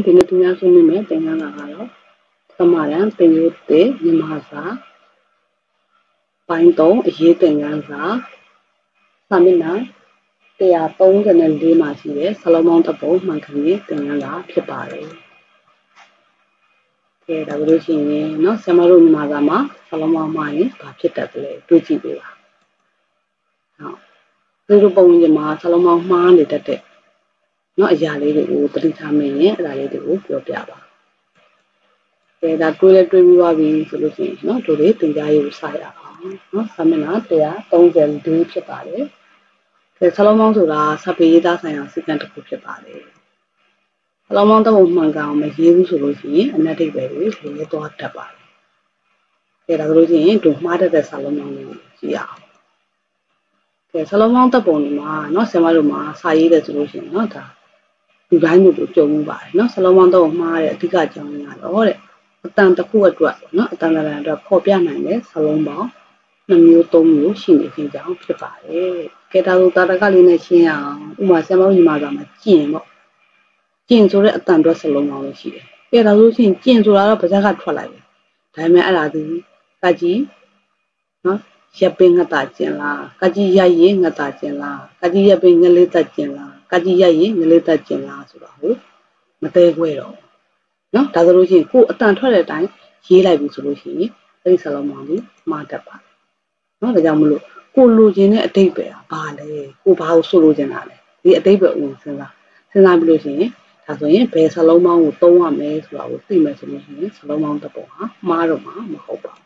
ဒီနေ့သူများဆွေးနွေးမယ်သင်ခန်းစာကတော့ပထမတန်းသင်ရိုးသစ်မြန်မာစာပိုင်း3အရေးသင်ခန်းစာစာမျက်နှာ134မှာရှိတဲ့ဆလုံးပေါင်းတစ်ပုံမှန်ကန်ရေးသင်ခန်းစာဖြစ်ပါတယ်။ကဲဒါလို့ရှိရင်เนาะဆရာမတို့မြန်မာစာမှာဆလုံးပေါင်းမှာရင်ဘာဖြစ်တတ်လဲတွေးကြည့်ပေးပါ။ဟုတ်ဒီလိုပုံစံမှာဆလုံးပေါင်းမှားနေတတ်တဲ့เนาะအရာလေးတွေကိုသတိထားမိရင်အဲ့ဒါလေးတွေကိုပြောပြပါ။ကဲဒါတွေးလဲတွေးပြီးသွားပြီဆိုလို့ရှိရင်เนาะတို့တွေသင်ကြားရေးကိုစရအောင်เนาะစာမျက်နှာ134ဖြစ်ပါတယ်။ကဲဆလုံးပေါင်းဆိုတာစာပေရေးသားဆိုင်ရာစည်းကမ်းတစ်ခုဖြစ်ပါတယ်။ဆလုံးပေါင်းတစ်ပုံမှန်ကန်အောင်မရေးဘူးဆိုလို့ရှိရင်အနက်တိတ်ပဲတွေရေးသွားတတ်ပါတယ်။ကဲဒါဆိုလို့ရှိရင်တို့မှားတတ်တဲ့ဆလုံးပေါင်းလေးကိုကြည့်ရအောင်။ကဲဆလုံးပေါင်းတစ်ပုံဒီမှာเนาะဆရာမတို့မှာစာရေးတယ်ဆိုလို့ရှိရင်เนาะဒါဒီတိုင်းမျိုးကိုကြုံမှုပါတယ်เนาะဆလုံးပေါင်းတစ်ပုံမှားတဲ့အဓိကအကြောင်းရင်းကတော့တဲ့အတန်တစ်ခုအတွက်เนาะအတန်တစ်တန်အတွက်ပေါ်ပြနိုင်တဲ့ဆလုံးပေါင်း2မျိုး3မျိုးရှိနေခြင်းကြောင့်ဖြစ်ပါတယ်။ကဲဒါဆိုတာတကလေးနဲ့ရှင်းအောင်ဥပမာဆရာမတို့ညီမစာမှာကျင်ပေါ့ကျင်ဆိုတဲ့အတန်အတွက်ဆလုံးပေါင်းလေးရှိတယ်။ကဲဒါဆိုရှင်ကျင်ဆိုတာတော့ပါးစပ်ကထွက်လိုက်တယ်။ဒါပေမဲ့အဲ့ဒါဒီကကြီးเนาะရပ်ပင်ငတ်တာကျင်လားကကြီးရရင်ငတ်တာကျင်လားကကြီးရပ်ပင်ငလေးတက်ကျင်လားကကြီးရရင်ငလေးတက်ကျင်လားဆိုတာဟုတ်မသေးခွဲတော့เนาะဒါဆိုလို့ရှိရင်ကိုအတန်ထွက်တဲ့အတိုင်းရေးလိုက်ပြီဆိုလို့ရှိရင်အဲ့ဒီဆလုံးပေါင်းလေးမှားတတ်ပါတယ်เนาะဒါကြောင့်မလို့ကိုလိုချင်တဲ့အတိတ်ပဲဘာလဲကိုဘာကိုဆိုလိုချင်တာလဲဒီအတိတ်ပဲဦးစဉ်းစားပြီးလို့ရှိရင်ဒါဆိုရင်ဘယ်ဆလုံးပေါင်းကိုသုံးရမလဲဆိုတာကိုသိမယ်ဆိုလို့ရှိရင်ဆလုံးပေါင်းတစ်ပုံဟာမှားတော့မှာမဟုတ်ပါဘူး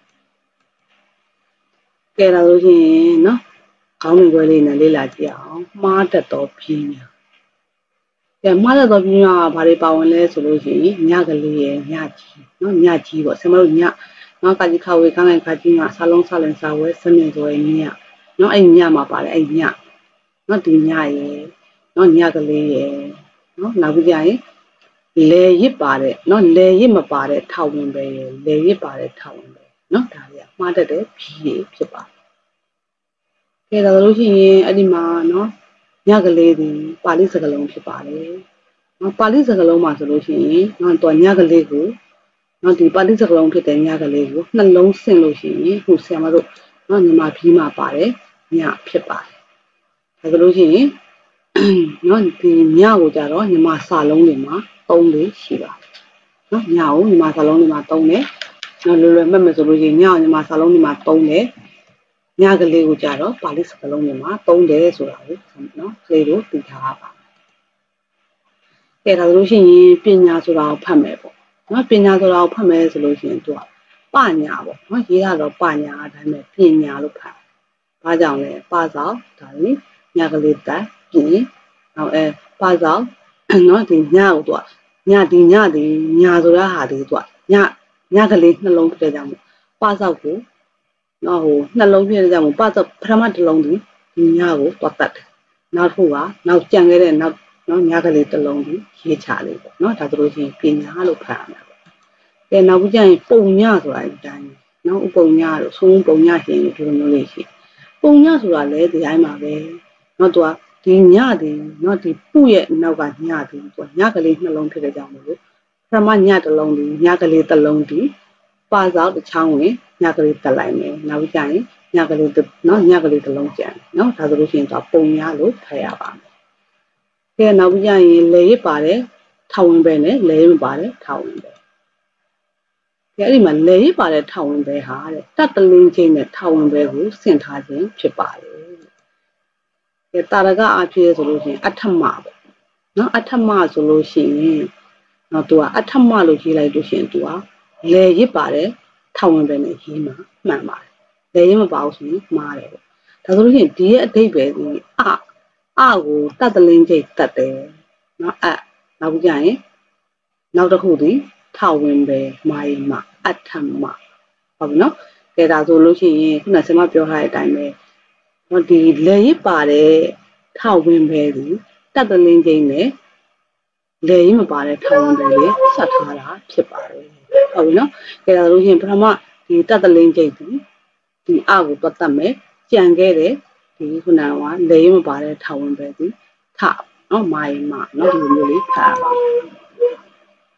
ကဲဒါဆိုရင်เนาะခေါင်းဝင်ခွဲလေးနဲ့လေ့လာကြည့်အောင်မှားတတ်သောပြင်းညာကဲမှားတတ်သောပြင်းညာကဘာတွေပါဝင်လဲဆိုလို့ရှိရင်ညကလေးရဲ့ညကြီးเนาะညကြီးပေါ့ဆရာမတို့ညနော်ကကြီးခါဝေခန်းခါကြီးကဆလုံးဆလင်စာဝဲစနစ်ဆိုရင်ညနော်အဲ့ညမှာပါတယ်အဲ့ညနော်ဒီညရဲ့နော်ညကလေးရဲ့နော်နောက်ပြီးကြရင်လေရစ်ပါတယ်နော်လေရစ်မပါတဲ့ထောက်ဝင်ပဲရဲ့လေရစ်ပါတဲ့ထောက်ဝင်ပဲနော်ဒါလေးကမှားတတ်တဲ့ဖြီးတွေဖြစ်ပါတယ်ကဲဒါလို့ရှိရင်အဲ့ဒီမှာနော်ညကလေးဒီပါဠိစကားလုံးဖြစ်ပါတယ်နော်ပါဠိစကားလုံးမှာဆိုလို့ရှိရင်နော်တော့ညကလေးကိုနော်ဒီပါဠိစကားလုံးဖြစ်တဲ့ညကလေးကိုနှလုံးဆင့်လို့ရှိရင်ဟိုဆရာမတို့နော်ညီမဖြီးမှာပါတယ်ညဖြစ်ပါတယ်ဒါဆိုလို့ရှိရင်နော်ဒီညကိုကြတော့ညီမစာလုံးတွေမှာ3လေးရှိပါတယ်နော်ညကိုညီမစာလုံးတွေမှာ3တယ်နော်လွယ်လွယ်မှတ်မယ်ဆိုလို့ရှိရင်ညကိုညီမစာလုံးတွေမှာ3တယ်ညကလေးကိုကြတော့ပါဠိစကားလုံးတွေမှာ3တယ်ဆိုတာကိုနော်ကလေးတို့သိထားပါကဲဒါဆိုလို့ရှိရင်ပညာဆိုတာကိုဖတ်မယ်ပေါ့နော်ပညာဆိုတာကိုဖတ်မယ်ဆိုလို့ရှိရင်သူကပညာပေါ့နော်ရေးရတော့ပညာအတိုင်းပဲပညာလို့ဖတ်။ဘာကြောင့်လဲပစောက်ဒါလေးညကလေးတက်ပြင်နောက်ပစောက်နော်ဒီညကိုသူကညဒီညဆိုတဲ့ဟာလေးသူကညကလေးနှလုံးဖြစ်တဲ့ကြောင့်ပစောက်ကိုနော်ဟိုနှလုံးဖြစ်တဲ့ကြောင့်ပစောက်ပထမတစ်လုံးဒီညကိုသွားတတ်တယ်။နောက်တစ်ခုကနောက်ကြံခဲ့တဲ့နောက်နော်ညကလေးတစ်လုံးဒီရေးချလေးပေါ့နော်ဒါဆိုလို့ရှိရင်ပညာလို့ဖတ်ရမှာပေါ့ကဲနောက်ပြီးကျရင်ပုံညဆိုတာဒီတိုင်းနော်ဥပုံညတို့ဆုံးပုံညရှင်တို့ဒီလိုမျိုးလေးရှိပုံညဆိုတာလည်းဒီတိုင်းပါပဲနော်သူကဒီညဒီနော်ဒီပုရဲ့နောက်ကညဒီသူကညကလေးနှလုံးဖြစ်တဲ့ကြောင့်လို့ပထမညတစ်လုံးဒီညကလေးတစ်လုံးဒီပါစောက်တစ်ချောင်းဝင်ညကလေးတက်လိုက်မယ်နောက်ပြီးကျရင်ညကလေးနော်ညကလေးတစ်လုံးကျန်နော်ဒါဆိုလို့ရှိရင်သူကပုံညလို့ဖတ်ရပါမယ်ကဲနောက်ပြီးကျရင်လေရစ်ပါတယ်ထောင်ဝင်ပဲနဲ့လေရစ်မပါတယ်ထောင်ဝင်ပဲကဲအဲ့ဒီမှာလေရစ်ပါတဲ့ထောင်ဝင်ပဲဟာတဲ့တတ်တလင်းချင်းနဲ့ထောင်ဝင်ပဲကိုဆင့်ထားခြင်းဖြစ်ပါတယ်ကဲတာရကအဖြစ်ဆိုလို့ရှိရင်အထမပေါ့နော်အထမဆိုလို့ရှိရင်နော်သူကအထမလို့ရေးလိုက်လို့ရှိရင်သူကလေရစ်ပါတဲ့ထောင်ဝင်ပဲနဲ့ရေးမှာမှန်ပါတယ်လေရစ်မပါဘူးဆိုရင်မှားတယ်ပေါ့ဒါဆိုလို့ရှိရင်ဒီရဲ့အဓိပ္ပာယ်ဒီအကိုတတ်တလင်းချင်းတတ်တယ်နော်နောက်ပြီးကြရင်နောက်တစ်ခုဒီထောင်ဝင်ပဲမာယမအထမဟုတ်ပြီနော်ကဲဒါဆိုလို့ရှိရင်ခုနဆရာမပြောထားတဲ့အတိုင်းပဲနော်ဒီလေရစ်ပါတဲ့ထောင်ဝင်ပဲဒီတတ်တလင်းချင်းနဲ့လေရစ်မပါတဲ့ထောင်ဝင်ပဲလေးဆက်ထားတာဖြစ်ပါတယ်ဟုတ်ပြီနော်ကဲဒါဆိုလို့ရှိရင်ပထမဒီတတ်တလင်းချင်းဒီအကိုပတ်တတ်မယ်ကြံခဲ့တဲ့ဒီခုနကလေရစ်မပါတဲ့ထောင်ဝင်ပဲဒီထနော်မာယမနော်ဒီလိုမျိုးလေးဖတ်ရပါ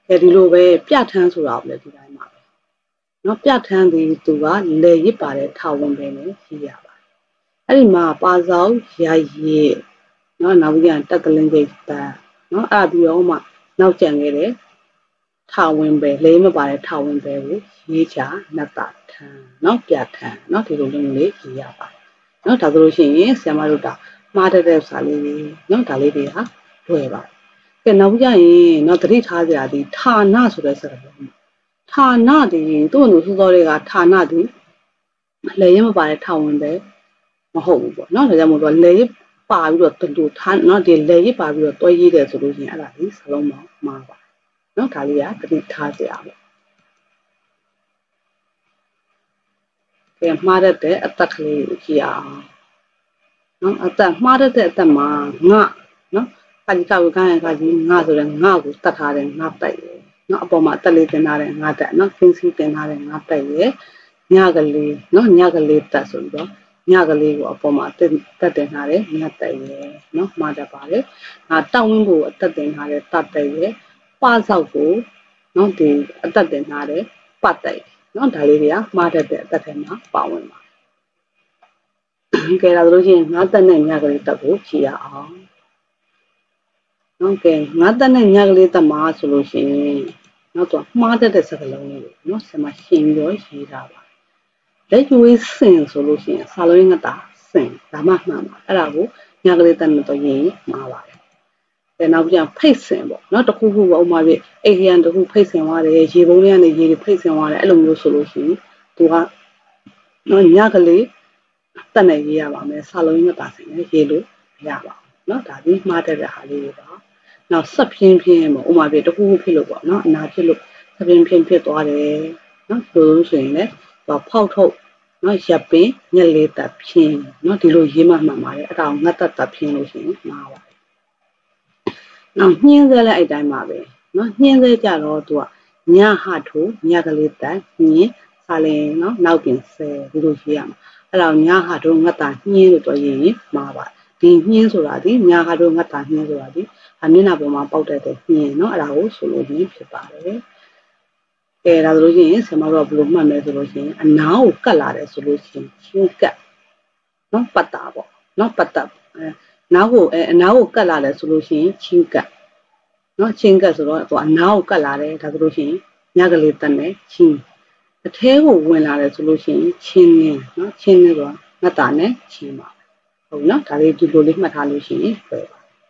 ဒီလိုပဲပြထန်းဆိုတာကိုလည်းဒီတိုင်းပါပဲနော်ပြထန်းဒီသူကလေရစ်ပါတဲ့ထောင်ဝင်ပဲနဲ့ရေးရပါတယ်အဲ့ဒီမှာပါဆောင်ရာရည်နော်နောက်ပြီးရင်တက်ကလင်းကိတ်တန်နော်အဲ့ပြီးတော့မှနောက်ကျန်ခဲ့တဲ့ထောင်ဝင်ပဲလေးမပါတဲ့ထောင်ဝင်ပဲကိုရေးချနတ်တာထန်းနော်ပြထန်းနော်ဒီလိုလေးလေးရေးရပါတယ်နော်ဒါဆိုလို့ရှိရင်ဆရာမတို့ကမှားတဲ့စာလေးတွေနော်ဒါလေးတွေကတွေ့ပါတယ်ကဲနောက်ကြရင်နော်သတိထားကြရသည်ဌာနဆိုတဲ့စကားလုံးဌာနဒီသူ့အနုစောစောတွေကဌာနဒီလေရင်မပါတဲ့ထောင်ဝင်ပဲမဟုတ်ဘူးပေါ့နော်ဒါကြောင့်မို့လို့လေပါပြီးတော့တူဌာနနော်ဒီလေရပါပြီးတော့တွဲရေးတယ်ဆိုလို့ရှိရင်အဲ့ဒါဒီစလုံးမှာပါနော်ဒါလေးကသတိထားကြရမယ်ကဲမှားတဲ့အတက်ကလေးကိုကြည့်အောင်နော်အတက်မှားတဲ့အတက်မှာငါနော်ကာကြီးကောက်ကန်းကာကြီးငါဆိုတဲ့ငါကိုတတ်ထားတယ်ငါတိုက်ရယ်နော်အပေါ်မှာတက်လေးတင်ထားတယ်ငါတက်နော်ခင်းစီတင်ထားတယ်ငါတိုက်ရယ်ညကလေးနော်ညကလေးတက်ဆိုပြီးတော့ညကလေးကိုအပေါ်မှာတက်တင်ထားတယ်ငါတိုက်ရယ်နော်မှားတတ်ပါလေငါတောင်းဝင်းကိုအတက်တင်ထားတယ်တတ်တိုက်ရယ်ပါဆောက်ကိုနော်ဒီအတက်တင်ထားတယ်ပတ်တိုက်နော်ဒါလေးတွေကမှားတတ်တဲ့အတက်ထဲမှာပါဝင်ပါကဲဒါဆိုလို့ရှိရင်ငါတက်နဲ့ညကလေးတက်ကိုကြည့်ရအောင်ဟုတ်ကဲ့ငါတက်နဲ့ညကလေးတက်မှာဆိုလို့ရှိရင်နောက်တော့မှားတတ်တဲ့စကားလုံးလေးကိုနော်ဆက်မရှင်းပြီးတော့ရေးထားပါလက်ကျွေးစင်ဆိုလို့ရှိရင်စာလုံးငါတာစင်ဒါမှမှန်ပါအဲ့ဒါကိုညကလေးတက်နဲ့တော့ရေးမှာပါတယ်ဒါနောက်ပြန်ဖိတ်စင်ပေါ့နော်တခုခုပေါ့ဥမာပြအိမ်ရန်တခုဖိတ်စင်သွားတယ်ရေပုံးလေးကနေရေတွေဖိတ်စင်သွားတယ်အဲ့လိုမျိုးဆိုလို့ရှိရင်သူကနော်ညကလေးတက်နေရေးရပါမယ်စာလုံးငါတာစင်နဲ့ရေးလို့ရပါဘူးနော်ဒါပြီးမှားတတ်တဲ့ဟာလေးတွေပါနောက်ဆက်ဖြင်းဖြင်းပေါ့ဥမာပြတခုခုဖြစ်လို့ပေါ့နော်အနာဖြစ်လို့ဆက်ဖြင်းဖြင်းဖြစ်သွားတယ်နော်ဆိုလို့ဆိုရင်လည်းဖောက်ထုတ်နော်ရပ်ပင်ညက်လေးတက်ဖြင်းနော်ဒီလိုရေးမှမှန်ပါတယ်အဲ့ဒါကိုငတ်တက်ဖြင်းလို့ရှိရင်မှားပါတယ်နောက်ညှင်းစဲလည်းအဲ့တိုင်းပါပဲနော်ညှင်းစဲကြတော့သူကညဟထိုညကလေးတက်ညင်းစာလင်နော်နောက်ပြင်ဆဲဒီလိုရေးရမှာအဲ့ဒါညဟထိုငတ်တာညင်းလို့တော့ရေးရင်မှားပါတယ်ဒီညင်းဆိုတာဒီညဟထိုငတ်တာညင်းဆိုတာဒီအမျက်နှာပေါ်မှာပေါက်တဲ့ညင်းเนาะအဲ့ဒါကိုဆိုလို့ဒီဖြစ်ပါတယ်ကဲဒါဆိုလို့ရှိရင်ဆရာမတို့ကဘယ်လိုမှတ်မလဲဆိုလို့ရှိရင်အနားကိုကတ်လာတယ်ဆိုလို့ရှိရင်ချင်းကတ်เนาะပတ်တာပေါ့เนาะပတ်တာအနားကိုကတ်လာတယ်ဆိုလို့ရှိရင်ချင်းကတ်เนาะချင်းကတ်ဆိုတော့သူအနားကိုကတ်လာတယ်ဒါဆိုလို့ရှိရင်ညကလေးတက်နေချင်းအထဲကိုဝင်လာတယ်ဆိုလို့ရှိရင်ချင်းနေเนาะချင်းနေတော့ငတ်တာနဲ့ချင်းပါဟုတ်เนาะဒါလေးဒီလိုလေးမှတ်ထားလို့ရှိရင်ပဲ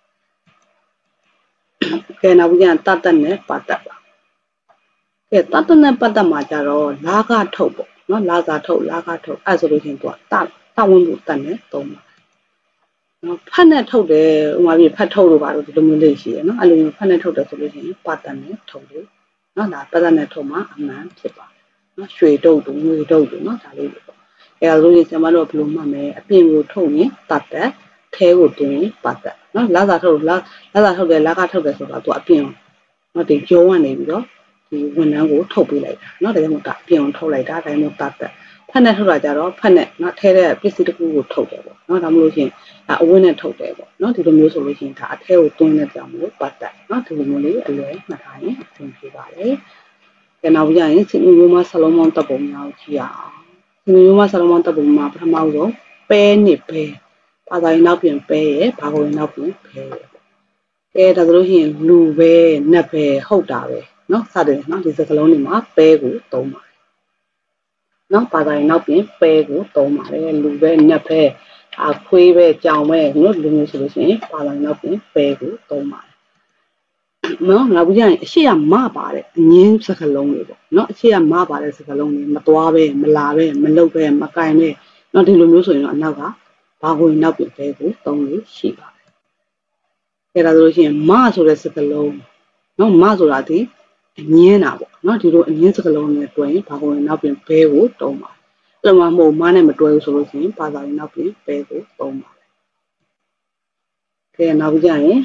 ကဲနောက်ပြန်တတ်တက်နဲ့ပတ်တက်ပါကဲတတ်တက်နဲ့ပတ်တက်မှာကြတော့လာကထုတ်ပေါ့နော်လာကထုတ်အဲ့ဆိုလို့ရှိရင်သူကတဝင်းကိုတက်နဲ့သုံးပါနော်ဖတ်နဲ့ထုတ်တယ်ဥမာပြဖတ်ထုတ်လို့ပါတော့ဒီလိုမျိုးလေးရှိရနော်အဲ့လိုမျိုးဖတ်နဲ့ထုတ်တယ်ဆိုလို့ရှိရင်ပတ်တက်နဲ့ထုတ်လို့နော်ဒါပတ်တက်နဲ့ထုတ်မှာအမှန်ဖြစ်ပါနော်ရွှေတုပ်တို့ငွေတုပ်တို့နော်ဒါလေးပေါ့အဲ့ဒါဆိုရင်ကျွန်မတို့ဘယ်လိုမှတ်မလဲအပြင်ကိုထုတ်ရင်တတ်တက်ထဲကိုတွင်ပတ်တက်နော်လာစာထုတ်တယ်လာကထုတ်တယ်ဆိုတာသူအပြင်နော်ဒီကြောကနေပြီးတော့ဒီဝန်ထမ်းကိုထုတ်ပေးလိုက်တာနော်ဒါကြောင့်မို့အပြင်ထုတ်လိုက်တာဒါမျိုးတတ်တက်ဖက်နဲ့ထုတ်တာကြတော့ဖက်နဲ့နော်ထဲတဲ့ပစ္စည်းတစ်ခုကိုထုတ်တယ်ပေါ့နော်ဒါမှမဟုတ်ရှင်အဝင်းနဲ့ထုတ်တယ်ပေါ့နော်ဒီလိုမျိုးဆိုလို့ရှိရင်ဒါအထဲကိုတွင်းတဲ့ကြောင်မျိုးပတ်တက်နော်ဒီလိုမျိုးလေးအလွယ်မှတ်ထားရင်အဆင်ပြေပါတယ်။နောက်ပြီးရင်စင်မျိုးမဆလုံးမောင်းတပ်ပုံများကိုကြည့်ရအောင်။စင်မျိုးမဆလုံးမောင်းတပ်ပုံမှာပထမဆုံးပဲနဲ့ပဲဘာသာရေးနောက်ပြင်ပဲရဲ့ဘာကိုရင်နောက်ပြင်ပဲရဲ့ဒါဆိုလို့ရှိရင်လူပဲနတ်ပဲဟုတ်တာပဲနော်စတယ်နော်ဒီစကလုံးတွေမှာပဲကိုသုံးပါတယ်နော်ဘာသာရေးနောက်ပြင်ပဲကိုသုံးပါတယ်လူပဲနတ်ပဲခွေးပဲကြောင်ပဲနော်လူမျိုးဆိုလို့ရှိရင်ဘာသာရေးနောက်ပြင်ပဲကိုသုံးပါတယ်နော်နောက်ပြီးရင်အရှိရမပါတယ်အငင်းစကလုံးတွေပေါ့နော်အရှိရမပါတယ်စကလုံးတွေမသွားပဲမလာပဲမလုတ်ပဲမကင်ပဲနော်ဒီလိုမျိုးဆိုရင်တော့အနောက်ကဘာကိုနောက်ပြင်ပဲကိုသုံးလို့ရှိပါတယ်ဒါဆိုလို့ရှိရင်မဆိုတဲ့စကားလုံးနော်မဆိုတာဒီအငင်းတာပေါ့နော်ဒီလိုအငင်းစကားလုံးနဲ့တွဲရင်ဘာကိုနောက်ပြင်ဘဲကိုတုံးပါအဲ့လိုမှမဟုတ်မနဲ့မတွဲဘူးဆိုလို့ရှိရင်ဘာသာရေးနောက်ပြင်ဘဲကိုတုံးပါကဲနောက်ပြီးကြရင်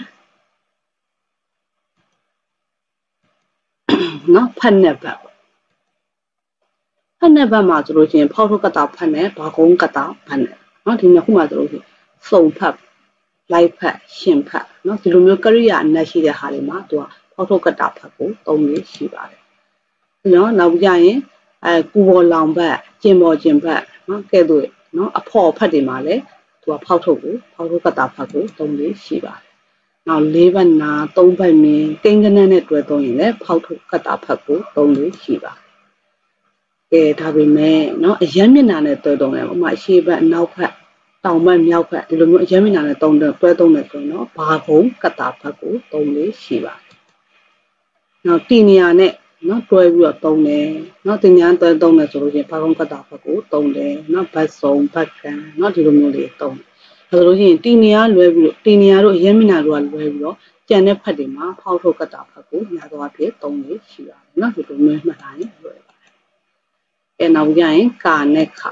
နော်ဖက်နဲ့ဘက်ဖက်နဲ့ဘက်မှာဆိုလို့ရှိရင်ဖောက်ထုတ်ကတာဖက်နဲ့ဘာကုန်းကတာဖက်နဲ့နော်ဒီနှစ်ခုမှာဆိုလို့ရှိရင်စုံဖက်လိုက်ဖက်ရှင်ဖက်နော်ဒီလိုမျိုးကရိယာအနက်ရှိတဲ့ဟာတွေမှာသူကဖောက်ထုတ်ကတာဖတ်ကိုသုံးလေးရှိပါတယ်နော်နောက်ကြရင်ကူပေါ်လောင်ဘက်ကျင်ပေါ်ကျင်ဘက်နော်ကဲ့သို့နော်အဖော်ဖတ်တွေမှာလည်းသူကဖောက်ထုတ်ကတာဖတ်ကိုသုံးလေးရှိပါတယ်နောက်၄ဘက်နာ၃ဘက်မြင်ကိန်းကနန်းနဲ့တွဲသုံးရင်လည်းဖောက်ထုတ်ကတာဖတ်ကိုသုံးလေးရှိပါတယ်ဒါပေမဲ့နော်အရမ်းမျက်နှာနဲ့တွဲသုံးတယ်ဥပမာအရှေ့ဘက်အနောက်ဘက်တောင်ဘက်မြောက်ဘက်ဒီလိုမျိုးအရမ်းမျက်နှာနဲ့တွဲသုံးတယ်ဆိုရင်တော့ဘာကုန်းကတာဖတ်ကိုသုံးလေးရှိပါတယ်နောက်တီနီယာနဲ့နော်တွဲပြီးတော့သုံးတယ်နော်တင်ညာတွဲသုံးတယ်ဆိုလို့ရှိရင်ဘာကုန်းကတာဖတ်ကိုသုံးတယ်နော်ဘတ်စုံဘတ်ကန်နော်ဒီလိုမျိုးလေးသုံးတယ်ဆိုလို့ရှိရင်တီနီယာလွဲပြီးတော့တီနီယာတို့အရမ်းမျက်နှာတို့ကလွဲပြီးတော့ကျန်တဲ့ဖတ်တွေမှာဖောက်ထုတ်ကတာဖတ်ကိုညာတော့အဖြစ်သုံးလေးရှိပါတယ်နော်ဒီလိုမျိုးမှတ်ထားရင်လွယ်ပါတယ်နောက်ကြရင်ကာနဲ့ခါ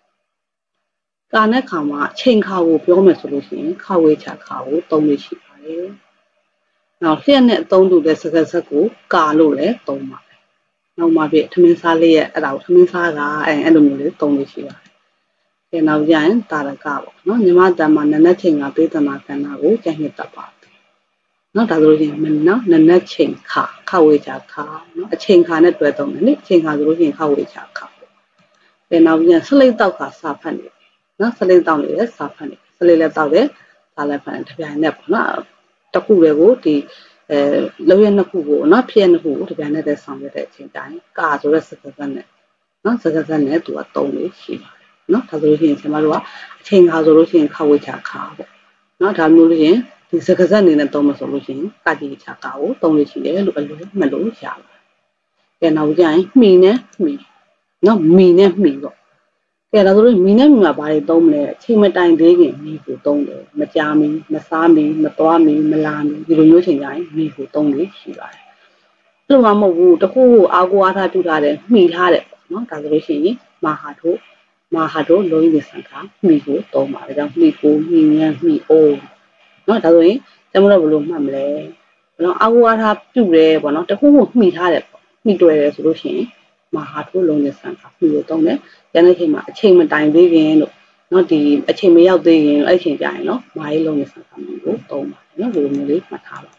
မှာအချိန်ခါကိုပြောမယ်ဆိုလို့ရှိရင်ခါဝေးချခါကိုသုံးလေးရှိပါတယ်နောက်လျှက်နဲ့အသုံးတူတဲ့စကားဆက်ကိုကာလို့လည်းသုံးပါတယ်နောက်မှပြထမင်းစားလေးရဲ့အဲ့ဒါကိုထမင်းစားကအဲ့လိုမျိုးလေးသုံးလေးရှိပါတယ်နောက်ကြရင်တာရကပေါ့နော်ညီမတန်မှာနနက်ချိန်ကပေးသနာကဏ္ဍကိုကြိုက်နှစ်တတ်ပါတယ်နော်ဒါဆိုလို့ရှိရင်နော်နနက်ချိန်ခါဝေးချခါနော်အချိန်ခါနဲ့တွဲသုံးတယ်နိအချိန်ခါဆိုလို့ရှိရင်ခါဝေးချခါနောက်ပြန်ဆလိတ်တောက်ကစာဖတ်နေနော်ဆလိတ်တောက်နေတယ်စာဖတ်နေဆလိတ်လည်းတောက်တယ်စာလည်းဖတ်တယ်တပြိုင်နက်ပေါ့နော်တခုလေကိုဒီလောက်ရနှစ်ခုကိုနော်ဖြစ်ရနှစ်ခုကိုတပြိုင်နက်တည်းဆောင်ရတဲ့အချိန်တိုင်းကာဆိုတဲ့စကားစက်နဲ့နော်စကားစက်နဲ့သူကသုံးလေးရှိပါတယ်နော်ဒါဆိုလို့ရှိရင်ကျွန်တော်တို့ကအချိန်ခါဆိုလို့ရှိရင်ခါဝေချခါပေါ့နော်ဒါမျိုးလို့ရှိရင်ဒီစကားစက်အနေနဲ့သုံးမဆိုလို့ရှိရင်ကာတိချခါကိုသုံးလေးရှိတယ်လို့အလိုမှတ်လို့ရပါတယ်နောက်ကြရင်မှီနဲ့မှီနော်မီနဲ့မှီပေါ့ဒါဆိုလို့မီနဲ့မှီမှာဘာတွေသုံးမလဲအချိန်မတိုင်သေးခင်မီကိုသုံးတယ်မကြာမီမစားမီမသွားမီမလာမီဒီလိုမျိုးချိန်တိုင်းမီကိုသုံးလို့ရှိပါတယ်အဲ့လိုမှမဟုတ်ဘူးတခုကိုအာကိုအားထားပြုထားတယ်မှီထားတယ်နော်ဒါဆိုလို့ရှိရင်မာဟာတို့လုံးရင်းစံခါမှီကိုသုံးပါတယ်ဒါကြောင့်မှီကိုမှီညံမှီအိုးနော်ဒါဆိုရင်ကျွန်တော်တို့ဘယ်လိုမှတ်မလဲနော်အာကိုအားထားပြုတယ်ပေါ့နော်တခုကိုမှီထားတယ်ပေါ့မှီတွေ့တယ်ဆိုလို့ရှိရင်မာဟာတို့လုံးရင်းစံခါမှီကိုသုံးတယ်ကျန်တဲ့ချိန်မှာအချိန်မတိုင်သေးခင်လို့နော်ဒီအချိန်မရောက်သေးရင်အဲ့ချိန်ကြရင်နော်မာရေးလုံးရင်းစံခါမှီကိုသုံးပါတယ်နော်ဒီလိုမျိုးလေးမှတ်ထားပါ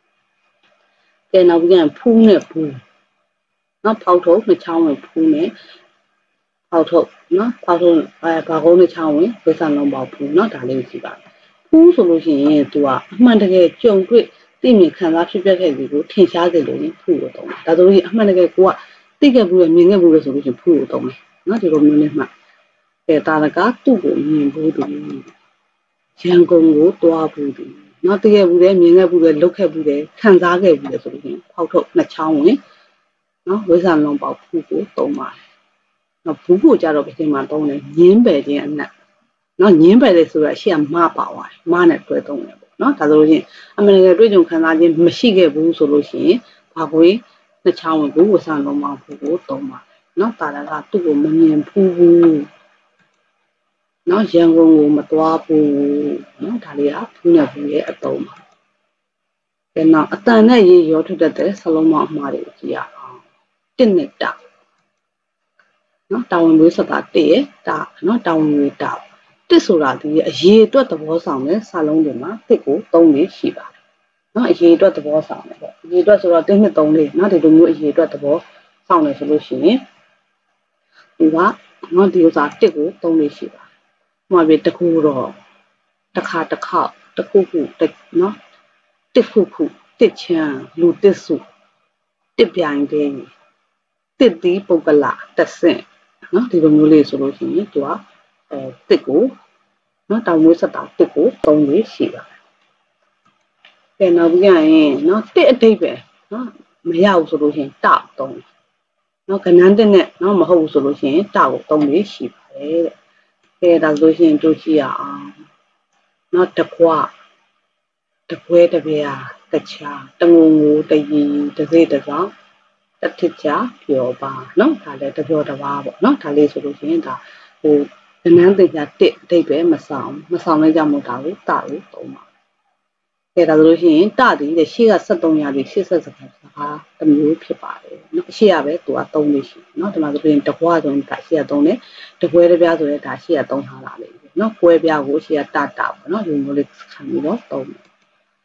နောက်ပြန်ဖူးနဲ့ဘူးနော်ဖောက်ထုတ်နှချောင်းဝင်ဖူးနဲ့ဖောက်ထုတ်နော်ဖောက်ထုတ်ဘာကုန်းနှချောင်းဝင်ဝိဆန်လုံးပေါဖူးနော်ဒါလေးကိုကြည့်ပါဖူးဆိုလို့ရှိရင်သူကအမှန်တကယ်ကြုံတွေ့သိမြင်ခံစားဖြစ်ပျက်ခဲ့ပြီးကိုထင်ရှားစေလို့ရင်ဖူးကိုသုံးတယ်ဒါဆိုလို့အမှန်တကယ်ကိုကသိခဲ့ဘူးလေမြင်ခဲ့ဘူးလေဆိုလို့ရှိရင်ဖူးကိုသုံးတယ်နော်ဒီလိုမျိုးလေးမှတာရကသူ့ကိုမြင်ဘူးသူရန်ကုန်ကိုတွားဘူးသူနော်သိခဲ့ဘူးလေမြင်ခဲ့ဘူးလေလုပ်ခဲ့ဘူးလေခံစားခဲ့ဘူးလေဆိုလို့ရှိရင်ဖောက်ထုတ်နှချောင်းဝင်နော်ဝိဇ္ဇာလုံးပေါဖူးကိုသုံးပါတယ်နော်ဘူးကိုကြတော့ဒီချိန်မှာသုံးတယ်ညင်းပယ်ခြင်းအနက်နော်ညင်းပယ်လေဆိုတော့အရှိကမပါသွားတယ်မနဲ့တွဲသုံးတယ်ပေါ့နော်ဒါဆိုလို့ရှိရင်အမှန်တကယ်တွေ့ကြုံခံစားခြင်းမရှိခဲ့ဘူးဆိုလို့ရှိရင်ဘာကိုနှချောင်းဝင်ဘူးဝိဇ္ဇာလုံးပေါဖူးကိုသုံးပါတယ်နော်တာရကသူ့ကိုမမြင်ဘူးနော်ရန်ကုန်ကိုမသွားဘူးနော်ဒါလေးကဖူးနဲ့ဘူးရဲ့အတုံးပါနောက်အတန်နဲ့ရေရောထွက်တဲ့စလုံးမအမှားတွေကိုကြည့်ရအောင်တစ်နဲ့တာနော်တာဝန်ဝေးဆိုတာတစ်ရဲ့တာနော်တာဝန်ဝေးတာတစ်ဆိုတာဒီအရေးအတွက်သဘောဆောင်တဲ့စာလုံးတွေမှာတစ်ကိုသုံးနေရှိပါတယ်နော်အရေးအတွက်သဘောဆောင်တယ်ပေါ့အရေးအတွက်ဆိုတော့တစ်နှစ်သုံးလေးနော်ဒီလိုမျိုးအရေးအတွက်သဘောဆောင်တယ်ဆိုလို့ရှိရင်ဒီကနော်ဒီဥစ္စာတစ်ကိုသုံးနေရှိပါတယ်ဟိုမှာပြတခုတော့တစ်ခါတစ်ခေါက်တစ်ခုခုနော်တစ်ခုခုတစ်ချမ်းလူတစ်စုတစ်ပြိုင်တဲ့တစ်သီးပုဂ္ဂလတစ်ဆင့်နော်ဒီလိုမျိုးလေးဆိုလို့ရှိရင်သူကတစ်ကိုနော်တောင်မွေးဆက်တာတစ်ကိုသုံးလေးရှိပါတယ်နောက်ပြီးရင်နော်တစ်အတိတ်ပဲနော်မရဘူးဆိုလို့ရှိရင်တသုံးနော်ကဏ္ဍတစ်နဲ့နော်မဟုတ်ဘူးဆိုလို့ရှိရင်တကိုသုံးလေးရှိပါတယ်တဲ့ဒါဆိုလို့ရှိရင်တို့ကြည့်ရအောင်နော်တကွတပွဲတပြားတခြားတငုံငိုတရီတစိတစောင်းတထစ်ချပြောပါနော်ဒါလည်းတပြောတပါပေါ့နော်ဒါလေးဆိုလို့ရှိရင်ဒါဟိုကဏ္ဍတစ်ကြတစ်အတိတ်ပဲမဆောင်လိုက်ကြမို့ဒါကိုတကိုသုံးပါဒါဆိုလို့ရှိရင်တသည်တဲ့ရှေ့က73ရာသီ80စကားတစ်မျိုးဖြစ်ပါတယ်နော်ရှေ့ကပဲသူက3လေးရှိနော်ဒီမှာဆိုရင်တကွာဆိုရင်ဒါရှေ့က3နဲ့တပွဲတစ်ပြားဆိုရင်ဒါရှေ့က3ထားလာလိမ့်မယ်နော်ပွဲပြားကိုရှေ့ကတပေါ့နော်ဒီမျိုးလေးခံပြီးတော့သုံး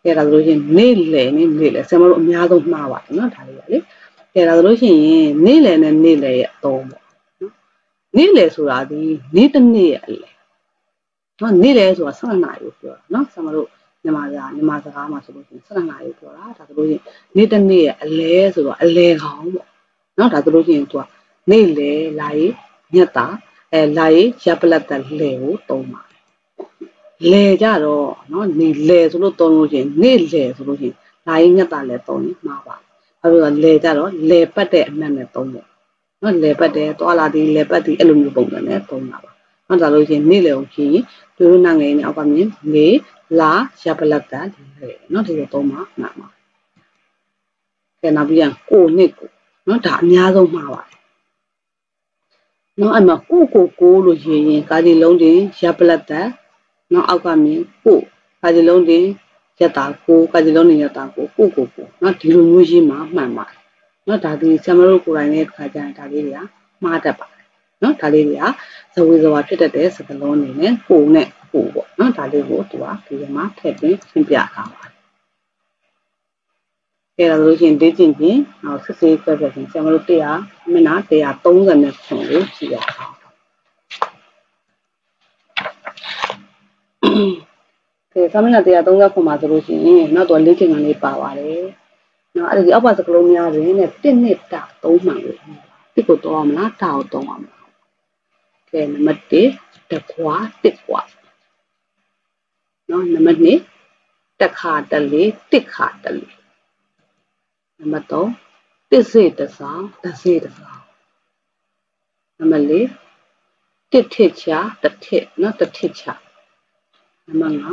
ကဲဒါဆိုလို့ရှိရင်နေ့လယ်နဲ့နေ့လယ်ဆရာမတို့အများဆုံးမှားပါတယ်နော်ဒါလေးကလေကဲဒါဆိုလို့ရှိရင်နေ့လယ်နဲ့နေ့လယ်ရဲ့အသုံးပေါ့နော်နေ့လယ်ဆိုတာဒီနေ့တစ်နေ့ရဲ့အလယ်နော်နေ့လယ်ဆိုတာ12နာရီကိုပြောတာနော်ဆရာမတို့မြန်မာစကားမှာဆိုလို့ရှိရင်12နာရီကိုပြောတာဒါဆိုလို့ရှိရင်နေ့တစ်နေ့ရဲ့အလယ်ဆိုတော့အလယ်ခေါင်းပေါ့နော်ဒါဆိုလို့ရှိရင်သူကနေ့လယ်လာရေးညက်တာလာရေးရပ်ပလက်တဲ့လယ်ကိုသုံးပါလေကြတော့နော်နေလေဆိုလို့သုံးလို့ချင်းနေလေဆိုလို့ချင်းလာရင်ညက်တာလဲသုံးရင်မှားပါဘာလို့လဲလေကြတော့လေပတ်တဲ့အနက်နဲ့သုံးတယ်နော်လေပတ်တဲ့တွာလာဒီလေပတ်ဒီအဲ့လိုမျိုးပုံစံနဲ့သုံးတာပါနော်ဒါလို့ချင်းနေလေကိုချင်းတို့တို့နာငယ်နဲ့အောက်ကမြင်နေလာရပ်ပလက်ကလေနော်ဒီလိုသုံးပါမှာပါကဲနောက်ပြီးရင်ကိုနှစ်ကိုနော်ဒါအများဆုံးမှားပါတယ်နော်အဲ့မှာကိုလို့ရေးရင်ကာဒီလုံးတင်ရပ်ပလက်တဲ့နော်အောက်ကမြင်ကိုကာဒီလုံးတင်ရက်တာကိုကာဒီလုံးတင်ရက်တာကိုနော်ဒီလိုမျိုးရေးမှာမှန်ပါတယ်နော်ဒါဒီဆရာမတို့ကိုယ်တိုင်နဲ့ခါကြရင်ဒါလေးတွေကမှားတတ်ပါတယ်နော်ဒါလေးတွေကဇဝေဇဝါဖြစ်တတ်တဲ့စကားလုံးတွေနဲ့ကိုနဲ့ကိုပေါ့နော်ဒါလေးကိုသူကဒီမှာထည့်သွင်းရှင်းပြထားပါတယ်အဲ့ဒါလို့ရှိရင်ဒေးကျင်ချင်းစစ်စေးပြပြချင်းဆရာမတို့100မိနစ်130နဲ့ခွန်လို့ရှိရအောင်ကဲသမဏ130ခွန်မှာဆိုလို့ရှိရင်နောက်တော့လေ့ကျင့်ခန်းလေးပါပါတယ်နော်အဲ့ဒီအောက်ပါစကလုံးများတွင်နဲ့1နှစ်တာ3မှန်လို့တစ်ကိုတော့မလားတာကိုတော့မှာကဲနံပါတ်1တခွာတစ်ခွာနော်နံပါတ်2တခါတလေတစ်ခါတလေနံပါတ်3တစ်စေတဆောင်တစ်စေတဆောင်နံပါတ်4တစ်ထစ်ချတစ်ထစ်နော်တစ်ထစ်ချနံပါတ်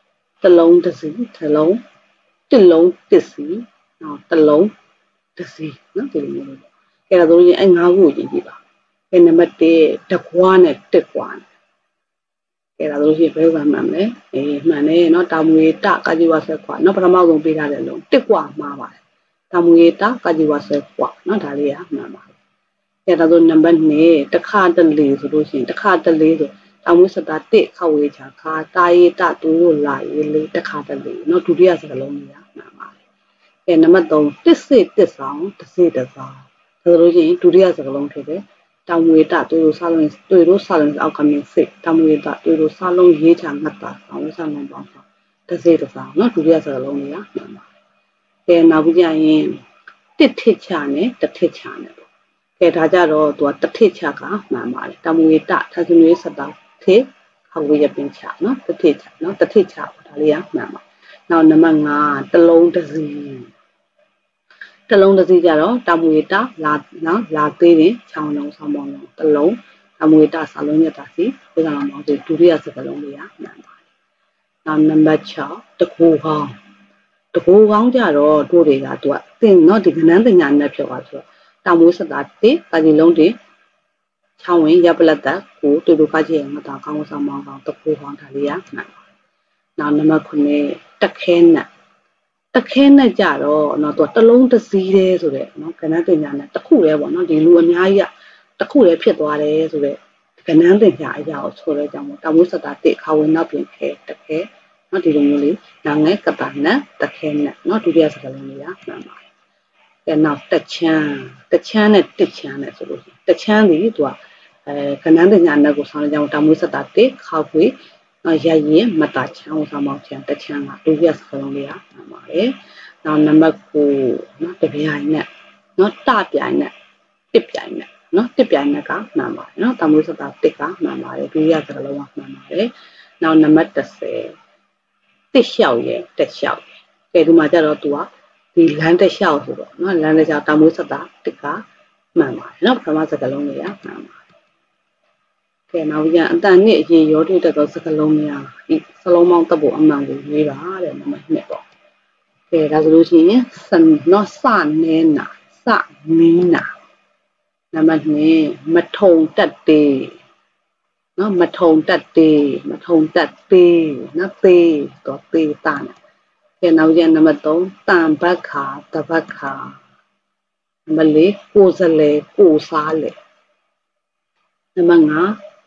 5တစ်လုံးတစ်စီတစ်လုံးတစ်စီနော်တစ်လုံးတစ်စီနော်ဒီလိုမျိုးအဲ့ဒါဆိုရင်အဲ့5ခုကိုကြည့်ကြည့်ပါအဲ့နံပါတ်1တကွာနဲ့တစ်ကွာအဲ့ဒါဆိုရင်ဘယ်လိုမှမှန်မလဲမှန်တယ်နော်တာမွေတကာကြီးဝါဆက်ကွာနော်ပထမဆုံးပေးထားတဲ့လုံးတစ်ကွာမှားပါတယ်တာမွေတကာကြီးဝါဆက်ကွာနော်ဒါလေးကမှန်ပါတယ်အဲ့ဒါဆိုနံပါတ်2တခါတလေဆိုလို့ရှိရင်တခါတလေဆိုတာမွေစတာတစ်ခဝေးချာခါတာရီတတူလို့လာရေးလေးတခါတလေနော်ဒုတိယစကားလုံးကြီးကမှန်ပါတယ်အဲ့နံပါတ်3တစ်စေတစ်ဆောင်တစ်စေတစ်ဆောင်ဆိုလို့ရှိရင်ဒုတိယစကားလုံးဖြစ်တယ်တာမွေတတွေ့လို့စားလုံးအောက်ကမြင်စိတ်တာမွေတတွေ့လို့စားလုံးရေးချငတ်တာအောင်စားလုံးပေါင်းဆောင်တစ်စေတစ်ဆောင်နော်ဒုတိယစကားလုံးကြီးကမှန်ပါတယ်ကဲနောက်ပြီးကြရင်တစ်ထစ်ချနဲ့တစ်ထစ်ချနဲ့ပေါ့ကဲဒါကြတော့သူကတစ်ထစ်ချကမှန်ပါတယ်တာမွေတထာစနွေးစတာခေခဝေးရပင်ချနော်တစ်ထစ်ချနော်တစ်ထစ်ချဒါလေးကမှန်ပါနောက်နံပါတ်5တလုံးတစ်စီတလုံးတစ်စီကြတော့တာမွေတာလာနော်လာသေးတယ်ချောင်းလုံးဆောင်းပေါင်းလုံးတလုံးတာမွေတာစာလုံးမြတ်တာစီဒီကောင်မောင်ဆိုဒုတိယစကားလုံးလေးကမှန်ပါတယ်နောက်နံပါတ်6တကူကောင်းကြတော့တို့တွေကသူကသင်နော်ဒီကနန်းပညာနဲ့ပြောပါဆိုတော့တာမွေစတာတေကာဒီလုံးတွေချောင်းဝင်ရပ်ပလက်တာကိုတူတူကကြည့်ရမှာတာကောင်းဆောင်မောင်းကောင်းတကူကောင်းဒါလေးကမှန်ပါတယ်နောက်နံပါတ်9တခဲနဲ့ကြတော့เนาะသူတလုံးတစ်စီးတည်းဆိုတဲ့เนาะကဏ္ဍတင်ညာနဲ့တစ်ခုတည်းပေါ့เนาะဒီလူအများကြီးကတစ်ခုတည်းဖြစ်သွားတယ်ဆိုတဲ့ကဏ္ဍတင်ညာအရာကိုဆိုတဲ့ကြောင့်တာမွေးစတာတိခါဝင်နောက်ပြင်ခဲတခဲเนาะဒီလိုမျိုးလေးနာငယ်ကပနတခဲနဲ့เนาะဒုတိယစကားလုံးလေးကမှန်ပါတယ်ကဲနောက်တချမ်းနဲ့တစ်ချမ်းနဲ့ဆိုလို့တချမ်းဒီသူကကဏ္ဍတင်ညာနဲ့ကိုဆောင်တဲ့ကြောင့်တာမွေးစတာတိခါခွေရရင်မတာချမ်းဆောင်မောင်းချမ်းတချမ်းကဒုတိယစကားလုံးလေးကမှန်ပါတယ်နောက်နံပါတ်9เนาะတပြိုင်နဲ့เนาะတပြိုင်နဲ့တစ်ပြိုင်နဲ့เนาะတစ်ပြိုင်နဲ့ကမှန်ပါတယ်เนาะတမွေးစတာတစ်ကမှန်ပါတယ်ဒုတိယစကားလုံးကမှန်ပါတယ်နောက်နံပါတ်10တစ်လျှောက်ရဲ့တစ်လျှောက်ကဲဒီမှာကြတော့သူကဒီလမ်းတစ်လျှောက်ဆိုတော့เนาะလမ်းတစ်လျှောက်တမွေးစတာတစ်ကမှန်ပါတယ်เนาะပထမစကားလုံးလေးကမှန်ပါတယ်ကဲနောက်ပြန်အတန်နဲ့အရင်ရောတွေ့တတ်သောစကားလုံးများဒီစလုံးပေါင်းတပ်ဖို့အမှန်ကိုရေးပါတဲ့နံပါတ်2ပေါ့ကဲဒါဆိုလို့ရှိရင်နော်စနဲနာစမီးနာနံပါတ်2မထုံတက်တေးနော်မထုံတက်တေးနော်သေးတော့သေးတာနဲ့ကဲနောက်ကျနံပါတ်3တန်ဘတ်ခါတပတ်ခါနံပါတ်4ကိုစလဲကိုစားလေနံပါတ်5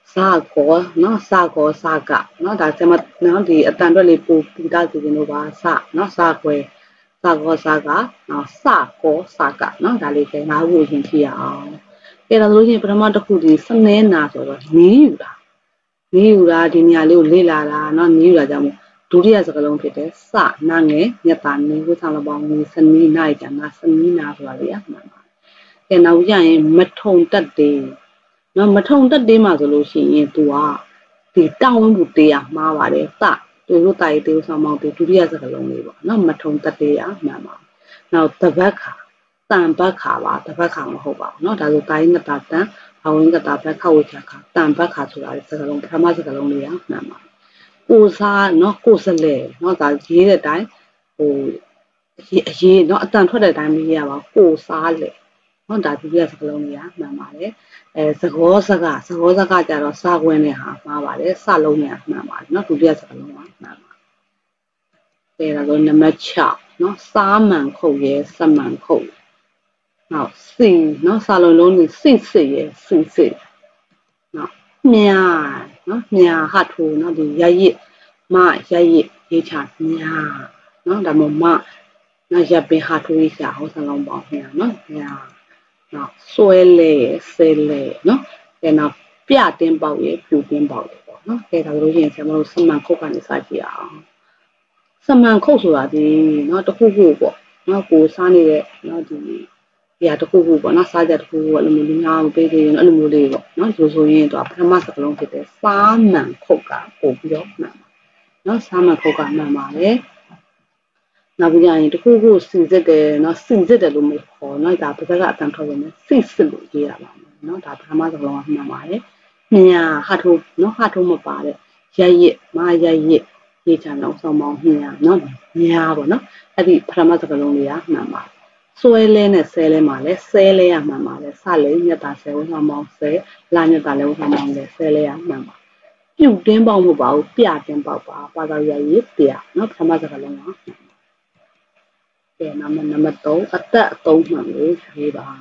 ကောနော်စကောစကနော်ဒါကျမနော်ဒီအတန်အတွက်လေးပူတာစီစဉ်လို့ပါစနော်စကွယ်စကောစကနော်စကောစကနော်ဒါလေးကငါ့ကိုရင်ကြည့်ရအောင်ကဲဒါဆိုရင်ပထမတစ်ခုဒီစနေနာဆိုတော့နီးယူတာဒီနေရာလေးကိုလေ့လာတာနော်နီးယူတာကြောင့်ဒုတိယစကားလုံးဖြစ်တယ်စနာငယ်ညတာနီးကိုဆောင်လို့ပေါင်းစနီးနာကြနာစနီးနာဆိုတာလေမှန်ပါကဲနောက်ကြရင်မထုံတက်တယ်နော်မထုံတက်သေးမှဆိုလို့ရှိရင် तू ကဒီတောင်းဝင်းကိုတေးရမှားပါတယ်စသူတို့တာရေးတေးဆောင်မောင်းတေးဒုတိယစကားလုံးလေးပေါ့နော်မထုံတက်သေးရမှန်ပါနောက်တပတ်ခါတန်ပတ်ခါပါတပတ်ခါမဟုတ်ပါဘူးเนาะဒါဆိုတိုင်းနှစ်တာတန်ဘဝင်းကတာဘက်ခဝေချခါတန်ပတ်ခါဆိုတာစကားလုံးပထမစကားလုံးလေးရမှန်ပါကိုစားเนาะကိုစလဲเนาะဒါရေးတဲ့အတိုင်းဟိုအရေးเนาะအတန်ထွက်တဲ့အတိုင်းမရေးရပါကိုစားလဲเนาะဒါဒုတိယစကားလုံးလေးရမှန်ပါတယ်သဘောစကားကြတော့စာခွင်းနဲ့ဟာမှားပါတယ်စလုံးနဲ့မှန်ပါတယ်เนาะဒုတိယစကားလုံးကမှန်ပါကဲဒါဆိုနံပါတ်6เนาะစားမှန်ခုတ်ရဲစမှန်ခုတ်နောက်စီနော်စာလုံးလုံးကြီးစိရဲ့စိနော်မြာနော်မြာဟာထိုးနော်ဒီရရစ်မရရစ်ရေးချမြာနော်ဒါမှမနော်ရပင်ဟာထိုးရေးချဟောစလုံးပေါ့မြာနော်မြာနော်ဆွဲလဲဆဲလဲနော်ကဲနောက်ပြတင်းပေါက်ရဲ့ပြူတင်းပေါက်ရဲ့ပေါ့နော်ကဲဒါလို့ရှိရင်ကျွန်တော်တို့စမှန်ခုတ်ကနေစကြည့်အောင်စမှန်ခုတ်ဆိုတာဒီနော်တခုခုပေါ့နော်ကိုစားနေတဲ့နော်ဒီဒီဟာတခုခုပေါ့နော်စားကြတခုခုအဲ့လိုမျိုးလူများကိုပေးသေးရင်အဲ့လိုမျိုးလေးပေါ့နော်ဆိုရင်တော့ပထမစကားလုံးဖြစ်တဲ့စားမှန်ခုတ်ကပို့ပြီးတော့မှန်ပါနော်စားမှန်ခုတ်ကမှန်ပါတယ်နောက်ပြီးရင်တခုခုစင်စစ်တယ်နော်စင်စစ်တယ်လို့မခေါ်နော်ဒါပါဇက်ကအတန်ထွက်လို့စစ်လို့ရေးရပါမယ်နော်ဒါပထမစကားလုံးကမှန်ပါတယ်ညာဟာထိုးနော်ဟာထိုးမပါတဲ့ရရစ်မရရစ်ရေးချနောက်ဆောင်ပေါင်းညာနော်ညာပေါ့နော်အဲ့ဒီပထမစကားလုံးလေးကမှန်ပါတယ်ဆွဲလဲနဲ့ဆဲလဲမှာလဲဆဲလဲရမှန်ပါလဲစလဲညတာဆဲဝဆောင်ပေါင်းဆဲလာညတာလဲဝဆောင်ပေါင်းလဲဆဲလဲရမှန်ပါပြုတ်တင်းပေါက်မဟုတ်ပါဘူးပြတင်းပေါက်ပါပါတော်ရရေးပြနော်ပထမစကားလုံးကကဲနံပါတ်3အသက်အသုံးမှန်လို့ရေးပါ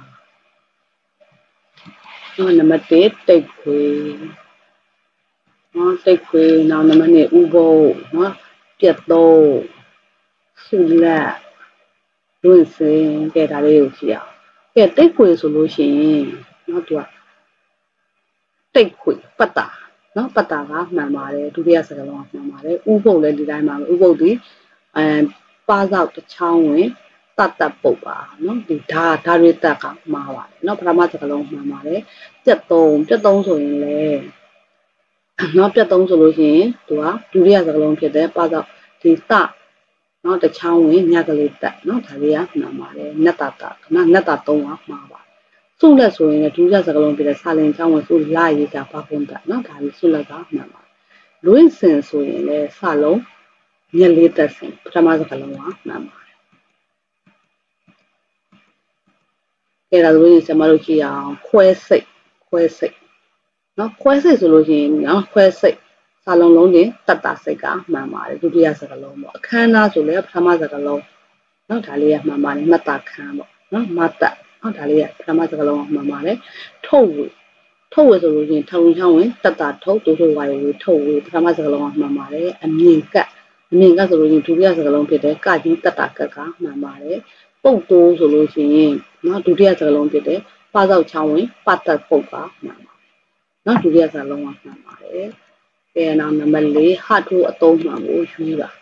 နံပါတ်1တိတ်ခွေနော်တိတ်ခွေနောက်နံပါတ်2ဥပုပ်နော်ပြတ်တော့ဆုလက်လွင့်စင်ကဲဒါလေးကိုကြည့်အောင်ကဲတိတ်ခွေဆိုလို့ရှိရင်နော်သူကတိတ်ခွေပတ်တာနော်ပတ်တာကမှန်ပါတယ်ဒုတိယစကားလုံးကမှန်ပါတယ်ဥပုပ်လည်းဒီတိုင်းပါပဲဥပုပ်ဒီပါဆောက်တစ်ချောင်းဝင်တတ်ပုတ်ပါနော်ဒီဓာရီတက်ကမှားပါတယ်နော်ပထမစကားလုံးမှန်ပါတယ်ပြတ်သုံးဆိုရင်လည်းနော်ပြတ်သုံးဆိုလို့ရှိရင်သူကဒုတိယစကားလုံးဖြစ်တဲ့ပါဆောက်ဒီတနော်တစ်ချောင်းဝင်ညကလေးတက်နော်ဒါလေးကမှန်ပါတယ်နတ်တာနော်နတ်တာ3ကမှားပါတယ်စုလက်ဆိုရင်လည်းဒုတိယစကားလုံးဖြစ်တဲ့စာလင်ချောင်းဝင်စုလာရေးကပါပုံတက်နော်ဒါလေးစုလက်ကမှန်ပါတယ်လွင့်စင်ဆိုရင်လည်းစလုံးညလေးတက်စင်ပထမစကားလုံးကမှန်ပါတယ်ကဲဒါဆိုရင်ကျွန်တော်တို့ကြည့်အောင်ခွဲစိတ်နော်ခွဲစိတ်ဆိုလို့ရှိရင်နော်ခွဲစိတ်စာလုံးလုံးတွေတတ်တာစိတ်ကမှန်ပါတယ်ဒုတိယစကားလုံးပေါ့အခမ်းအနားဆိုလည်းပထမစကားလုံးနော်ဒါလေးကမှန်ပါတယ်မှတ်တာခမ်းပေါ့နော်မတ်တာနော်ဒါလေးကပထမစကားလုံးကမှန်ပါတယ်ထုတ်ဝေဆိုလို့ရှိရင်ထောင်ချောင်းဝင်တတ်တာထုတ်တို့ဝါရီထုတ်ဝေပထမစကားလုံးကမှန်ပါတယ်အမြင်ကဆိုလို့ရှိရင်ဒုတိယစကားလုံးဖြစ်တဲ့ကကြီးတတ်တာကမှန်ပါတယ်ပုတ်တိုးဆိုလို့ရှိရင်နော်ဒုတိယစကားလုံးဖြစ်တဲ့ပါဆောက်ချောင်းဝင်ပတ်သက်ပုတ်ကမှန်ပါတယ်နော်ဒုတိယစကားလုံးကမှန်ပါတယ်ကဲနောက်နံပါတ်4ဟတ်ထိုးအသုံးမှန်ကိုယူပါ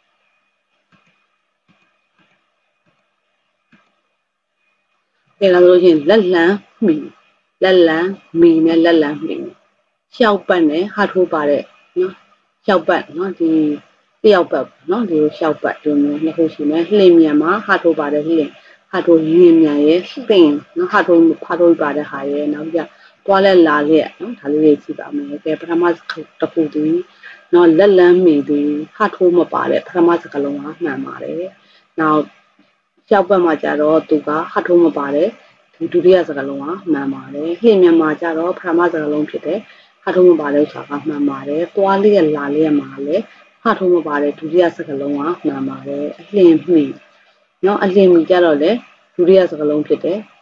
ကဲလို့ရှိရင်လက်လန်းမီနဲ့လက်လန်းမီရှောက်ပတ်နဲ့ဟတ်ထိုးပါတဲ့နော်ရှောက်ပတ်နော်ဒီတယောက်ပတ်နော်ဒီရှောက်ပတ်ဒီမျိုးနှစ်ခုရှိမယ်လှင်မြန်မှာဟတ်ထိုးပါတဲ့လှင်ဟတ်ထိုးရင်းမြန်ရဲ့သင်နော်ဟတ်ထိုးပါတဲ့ဟာရဲ့နောက်ပြသွားလဲလာလက်နော်ဒါလေးတွေကြည့်ပါမယ်ကဲပထမတစ်ခုဒီနော်လက်လန်းမီဒီဟတ်ထိုးမပါတဲ့ပထမစကားလုံးကမှန်ပါတယ်နောက်ရှောက်ပတ်မှာကြတော့သူကဟတ်ထိုးမပါတဲ့ဒုတိယစကားလုံးကမှန်ပါတယ်။ဟင်းမြန်မာကြတော့ပထမစကားလုံးဖြစ်တဲ့ဟာထုံးမပါတဲ့ဆိုတာကမှန်ပါတယ်။သွားလျက်လာလျက်မှာလည်းဟာထုံးမပါတဲ့ဒုတိယစကားလုံးကမှန်ပါတယ်။အလင်းမှီနော်အလင်းမှီကြတော့လေဒုတိယစကားလုံးဖြစ်တဲ့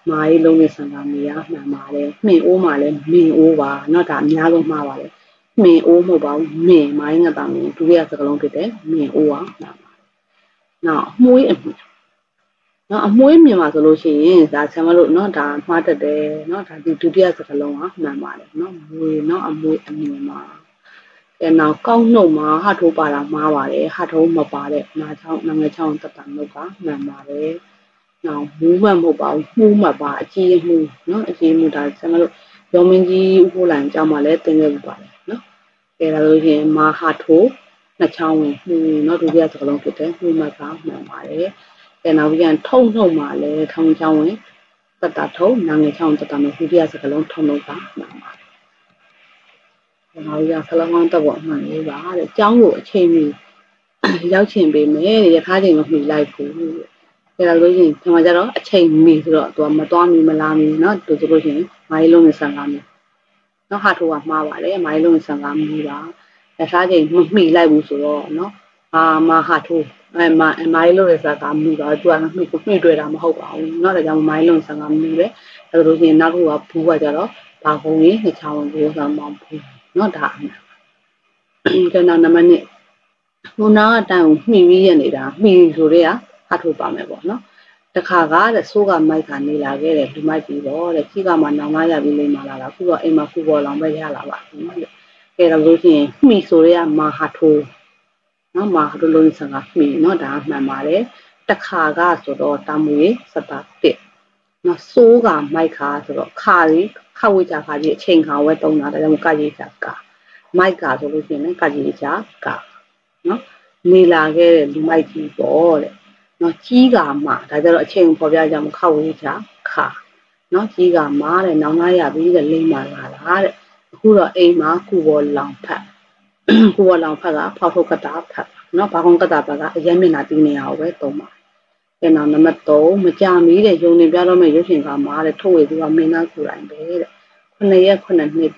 မာကြီးလုံးနဲ့ဆန်ကမီရမှန်ပါတယ်မှင်အိုးမှာလည်းမင်အိုးပါเนาะဒါအများဆုံးမှားပါတယ်မှင်အိုးမဟုတ်ပါဘူးမင်မာကြီးငါတာမင်ဒုတိယစကားလုံးဖြစ်တယ်မင်အိုးပါမှန်ပါတယ်နောက်အမွှေးအမြင်နော်အမွှေးမြင်ပါဆိုလို့ရှိရင်ဒါဆံမလို့နော်ဒါမှားတတ်တယ်နော်ဒါဒီဒုတိယစကားလုံးကမှန်ပါတယ်နော်မွေနော်အမွှေးအမြင်ပါအဲနောက်ကောက်နှုတ်မှာဟာထိုးပါတာမှားပါတယ်ဟာထိုးမပါတဲ့နာချောင်းနာငယ်ချောင်းတက်တာနှုတ်ကမှန်ပါတယ်နောက်မူးမှတ်မဟုတ်ပါဘူးမှုမှတ်ပါအကြီးမှုနော်အကြီးမှုဒါဆံမလို့ရောမင်းကြီးဥပိုးလိုင်ကြောင်းမှာလည်းသင်ခဲ့ပြပါတယ်နော်အဲဒါလို့ရှိရင်မာဟာထိုးနှစ်ချောင်းဝင်မှုနော်ဒုတိယစကားလုံးဖြစ်တယ်မှုမှတ်ကမှန်ပါတယ်အဲနောက်ပြန်ထုံနှုတ်မှာလည်းထောင်ချောင်းဝင်တတထုံနာငယ်ချောင်းတတမျိုးဒုတိယစကားလုံးထုံနှုတ်ကမှန်ပါတယ်နောက်ရဆလမောင်းတက်ပေါ်အမှန်လေးပါတဲ့ကျောင်းကိုအချိန်မီရောက်ချင်ပေမဲ့ရထားချိန်မမှီလိုက်ဘူးတဲ့ဒါလို့ရှိရင်ကျွန်မကြတော့အချိန်မီဆိုတော့သူကမသွားမီမလာမီเนาะသူဆိုလို့ရှိရင်မိုင်းလုံးနဲ့ဆန်ကားမီเนาะဟာထိုးကမှားပါတယ်မိုင်းလုံးနဲ့ဆန်ကားမီပါရထားချိန်မမှီလိုက်ဘူးဆိုတော့เนาะမာဟာထိုးမိုင်းလုံးနဲ့ဆန်ကားမီပါသူကမှီကိုမှီတွေ့တာမဟုတ်ပါဘူးเนาะဒါကြောင့်မိုင်းလုံးနဲ့ဆန်ကားမီပဲဒါဆိုလို့ရှိရင်နောက်တစ်ခုကဘူးကကြတော့ဘာကုန်းကြီးနှစ်ချောင်းကိုဆောင်မောင်းဘူးเนาะဒါကျွန်တော်နံပါတ်1ခုနကအတန်းကိုမှီပြီးရနေတာမှီဆိုတဲ့ဟာထုတ်ပါမယ်ပေါ့နော်တခါကတဲ့ဆိုးကမိုက်ကနေလာခဲ့တယ်လူမိုက်ပြီးတော့တဲ့ကြီးကမှနောင်လာရပြီးလိမ့်မာလာတာခုတော့အိမ်မှာဖူပေါ်လောင်ပဲရလာပါဘူးနော်ကဲတော့လို့ရှိရင်မှီဆိုတဲ့မာဟာထိုးနော်မာဟာထိုးလုံးစံကမှီနော်ဒါမှန်ပါတယ်တခါကဆိုတော့တာမွေစတာတစ်နော်ဆိုးကမိုက်ခါဆိုတော့ခါရီခဝိချာခါကြီးအချိန်ခါဝဲတုံးတာဒါကြောင့်ကကြီးချာကမိုက်ကဆိုလို့ရှိရင်လည်းကကြီးချာကနော်နေလာခဲ့တဲ့လူမိုက်ကြီးပေါ့တဲ့နော်ကြီးကမှဒါကြတော့အချိန်ပေါ်ပြကြမှာခောက်ဝေးချခနော်ကြီးကမှတဲ့နောင်လာရပြီးတဲ့လိမ့်မာလာတာတဲ့အခုတော့အိမ်မှာကုဘောလောင်ဖတ်ကုဘောလောင်ဖတ်ကဖောက်ထုတ်ကတာဖတ်နော်ဘာကုန်းကတာဖတ်ကအရင်မျက်နှာတီးနေအောင်ပဲသုံးပါအဲနောက်နံပါတ်3မကြမီတဲ့ယုံနေပြတော့မဲ့ရုပ်ရှင်ကမှာတဲ့ထုတ်ဝေသူကမင်းသားကိုယ်တိုင်ပဲတဲ့9ရက်9နှစ်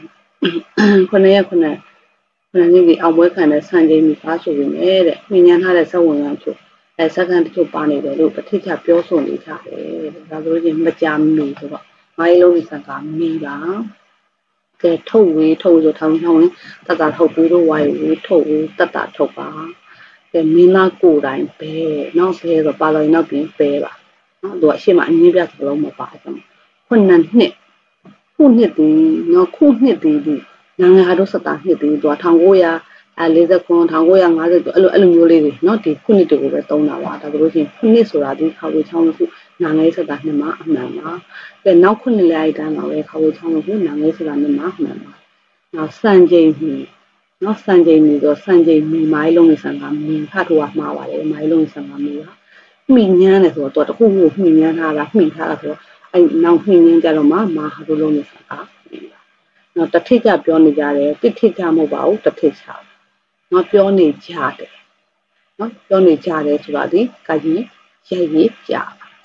9ရက်9နေ့ဒီအောင်ပွဲခံတဲ့စံချိန်မိသားဆိုရင်တဲ့မြင်ញ្ញထားတဲ့စက်ဝင်ရချို့စက္ကန့်တချို့ပါနေတယ်လို့တစ်ထစ်ချပြောဆိုနေကြတယ်ဒါဆိုရင်မကြမီဆိုတော့မိုင်းလုံးစံကမီပါကဲထုတ်ဝေးထုတ်ဆိုထောင်းထောင်းတတထုတ်ပြီးတော့ဝိုင်းဝေးထုတ်ဝေးတတထုတ်ပါကဲမင်းသားကိုယ်တိုင်ပဲနောက်ဆဲဆိုပါတော်နောက်ပြင်ပဲပါနော်သူကအရှိမအငင်းပြစလုံးမပါဘူးခုနှစ်ခုနှစ်ဒီနော်ခုနှစ်ဒီနိုင်ငံတော်စတာနှစ်ဒီသူက1949 1950အဲ့လိုမျိုးလေးတွေเนาะဒီခုနှစ်တွေကိုပဲသုံးတာပါဒါဆိုလို့ရှိရင်ခုနှစ်ဆိုတာဒီခါဝေးချောင်းစုနိုင်ငံစတာနှစ်မှာအမှန်ပါကဲနောက်ခုနှစ်လည်းအဲ့တန်းပါပဲခါဝေးချောင်းစုနိုင်ငံစတာနှစ်မှာအမှန်ပါနောက်စံချိန်မီเนาะစံချိန်မီဆိုစံချိန်မီမိုင်းလုံးနဲ့စံကမီဖတ်ထိုးကမှားပါတယ်မိုင်းလုံးစံကမီကမှီညမ်းတယ်ဆိုတော့တခုခုမှီညမ်းထားတာမှီထားတာဆိုတော့အဲ့နောက်မှီညမ်းကြတော့မှမာဟာတို့လုံးနဲ့စံကနော်တစ်ထစ်ကြပြောနေကြတယ်တစ်ထစ်ကြမဟုတ်ပါဘူးတစ်ထစ်ချနော်ပြောနေကြတယ်နော်ပြောနေကြတယ်ဆိုတာဒီကကြီးရိုက်ရေးကြ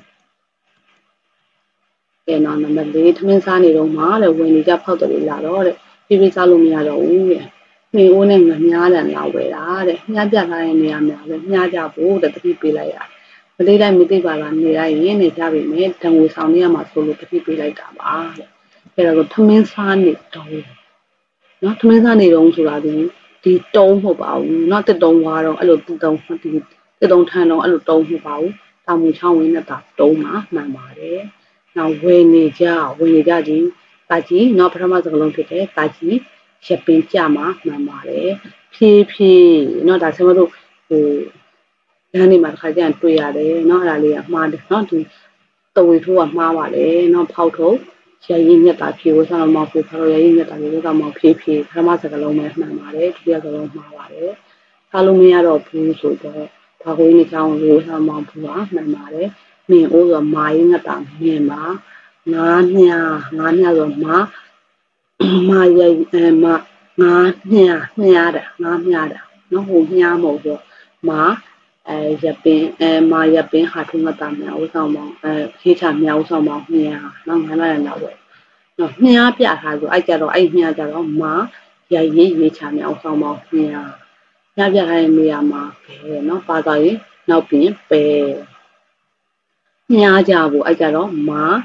ကဲနော်နံပါတ်4ထမင်းစားနေတော့မှတဲ့ဝင်နေကြဖောက်တယ်လာတော့တဲ့ပြေးစားလို့မရတော့ဘူးတဲ့နှင်းအိုးနဲ့ငမြားလန်လာဝယ်တာတဲ့မြားပြထားတဲ့နေရာမှာပဲမြားကြဖို့တဲ့တတိပေးလိုက်ရမလေးတိုင်းမသိပါလားနေလိုက်ရင်နေကြပြီမယ်တံငွေဆောင်နေရမှာဆိုလို့တတိပေးလိုက်တာပါတဲ့အဲ့ဒါဆိုထမင်းစားနေတော့နော်ထမင်းစားနေတော့ဆိုတာဒီတုံးမဟုတ်ပါဘူးเนาะတစ်တုံးွားတော့အဲ့လိုတစ်တုံးတစ်တုံးထန်းတော့အဲ့လိုတုံးမဟုတ်ပါဘူးတာမူချောင်းဝင်းနဲ့တာတုံးမှာမှန်ပါတယ်နောက်ဝယ်နေကြဒီကာကြီးเนาะပထမစကားလုံးဖြစ်တယ်ကာကြီးရပင်ကြမှာမှန်ပါတယ်ဖြည်းဖြည်းเนาะဒါဆိုမလို့ဟိုလမ်းနေမှာတစ်ခါကျရင်တွေ့ရတယ်เนาะအဲ့ဒါလေးကမှားတယ်เนาะဒီတဝေထိုးကမှားပါတယ်เนาะဖောက်ထုတ်ရရင်မြတ်တာဖြေဝဆရာမောင်ဖြေဖရောရရင်မြတ်တာလေးကမောင်ဖြေပထမစကားလုံးပဲမှန်ပါတယ်ဒုတိယစကားလုံးမှားပါတယ်ထားလို့မရတော့ဘူးဆိုတော့ဘာကိုင်းနေချောင်းလို့ဆရာမောင်ဖြေပါမှန်ပါတယ်မင်းအိုးဆိုမာရင်မြတ်တာမင်းပါငါးမြဆိုမာရိုက်ငါးမြတာနော်ဟိုမြမဟုတ်တော့မာရပင်မာရပင်ဟာထုံးမတာမြောက်ဆောင်မောင်ခေချာမြောက်ဆောင်မောင်မြနော်ငါလာရတော့နော်မြပြထားဆိုအဲ့ကြတော့အဲ့မြကြတော့မာရိုက်ရေးချာမြောက်ဆောင်မောင်မြပြထားတဲ့နေရာမှာပဲနော်ပါသွားရင်နောက်ပြင်ပဲမြကြဖို့အဲ့ကြတော့မာ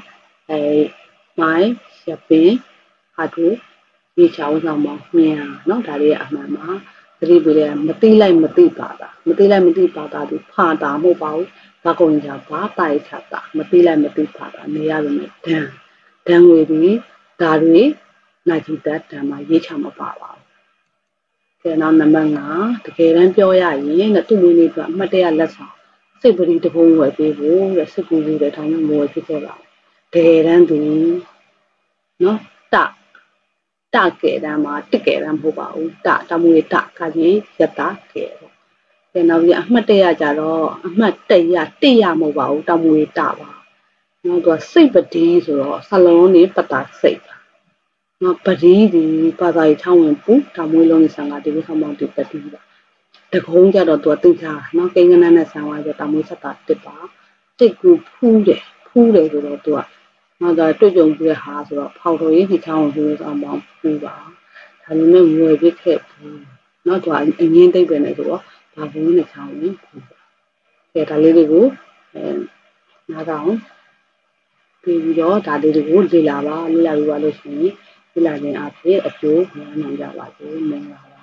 မိုင်းရပင်ဟာတူရေချောင်းဆောင်မှာမြန်နော်ဒါတွေအမှန်မှာသတိပေးတယ်မသိလိုက်မသိပါတာမသိလိုက်မသိပါတာဒီဖာတာမဟုတ်ပါဘူးဘာကုန်ကြဘာတိုင်ချတာမသိလိုက်မသိပါတာနေရလို့နဲ့ဒဏ်ငွေပြီးဒါတွေနာကြည့်တတ်တံမှာရေးချမပါပါဘူးကဲနောက်နံပါတ်5တကယ်တမ်းပြောရရင်နဲ့သူ့လူလေးကအမှတ်တရလက်ဆောင်စိတ်ပရိတဘုံဝယ်ပေးဖို့တဲ့စစ်ကူလေးတဲ့ထောင်မျိုးဝယ်ဖြစ်ခဲ့ပါတကယ်တမ်းသူနော်တကယ်တမ်းမှာတကယ်တမ်းမဟုတ်ပါဘူးတမွေတခါကြီးရတာကဲပေါ့ကဲနောက်ပြီးအမှတ်တရကြတော့အမှတ်တရမဟုတ်ပါဘူးတမွေတပါနောက်တော့စိတ်ပတိဆိုတော့ဆလုံးနေပတာစိတ်နော်ပတိဒီပါသာရေးချောင်းဝင်ပူတမွေလုံးနေဆံကဒီလိုဆောင်မောင်းဒီပတိပါတကုံးကြတော့သူကသိချာနော်ကိန်းကနန်းနဲ့ဆံသွားကြတမွေဆက်တာတစ်ပါစိတ်ကူဖူးတယ်ဆိုတော့သူကနောက်တော့တွေ့ကြုံပြဟာဆိုတော့ဖောက်တော်ရေးဒီချောင်းကိုဆောင်မောင်းပူပါဒါပေမဲ့ငွေပြစ်ခဲ့ဘူးနောက်တော့အငင်းသိပ်ပဲနေဆိုတော့ဘာဘူးနဲ့ချောင်းဝင်ပူပါကဲဒါလေးတွေကိုနောက်တော့ပြီးတော့ဒါလေးတွေကိုလေ့လာပြီးပါလို့ရှိရင်လေ့လာခြင်းအဖြစ်အကျိုးများနိုင်ကြပါစေမင်္ဂလာပါ